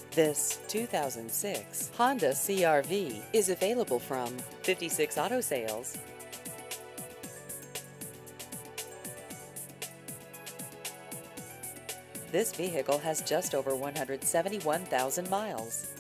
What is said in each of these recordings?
This 2006 Honda CR-V is available from 56 Auto Sales. This vehicle has just over 171,000 miles.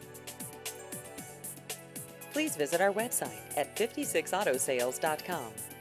Please visit our website at 56autosales.com.